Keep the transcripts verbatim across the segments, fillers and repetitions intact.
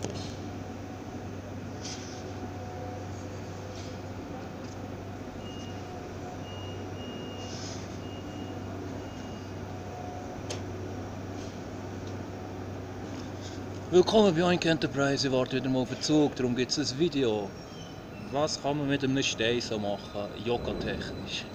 Willkommen bei Oink Enterprise, ich warte wieder mal auf den Zug, darum gibt es ein Video. Was kann man mit einem Stein so machen, yoga-technisch?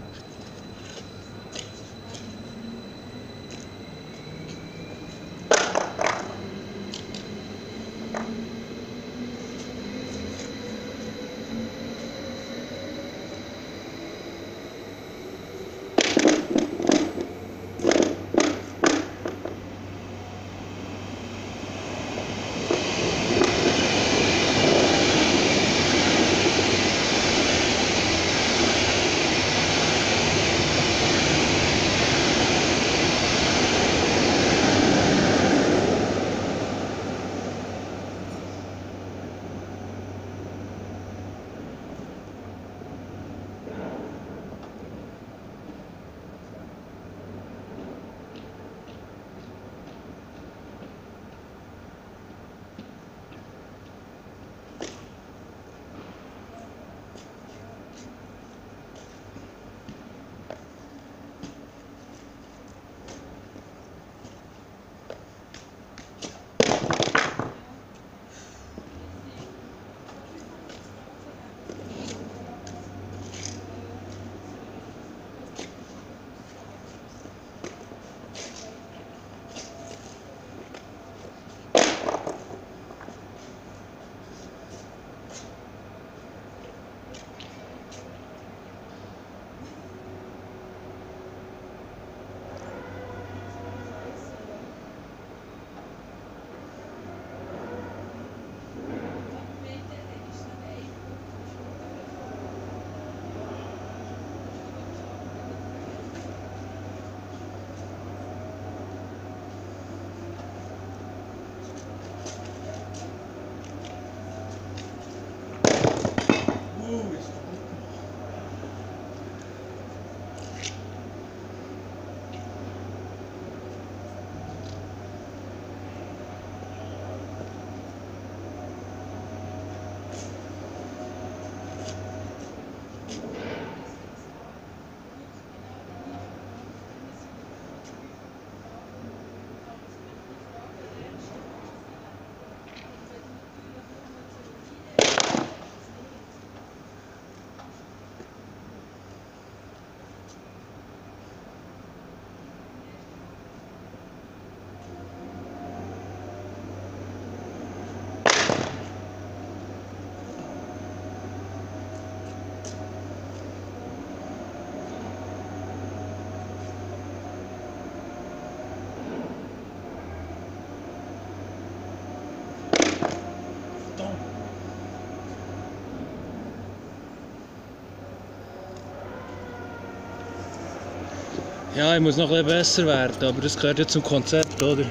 Ja, ich muss noch ein bisschen besser werden, aber das gehört ja zum Konzept, oder?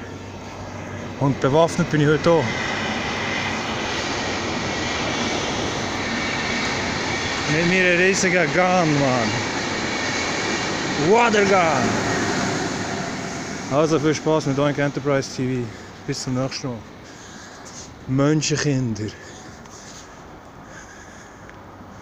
Und bewaffnet bin ich heute auch. Mit mir ein riesiger Gun, Mann. Watergun! Also viel Spaß mit Oink Enterprise T V. Bis zum nächsten Mal. Menschenkinder.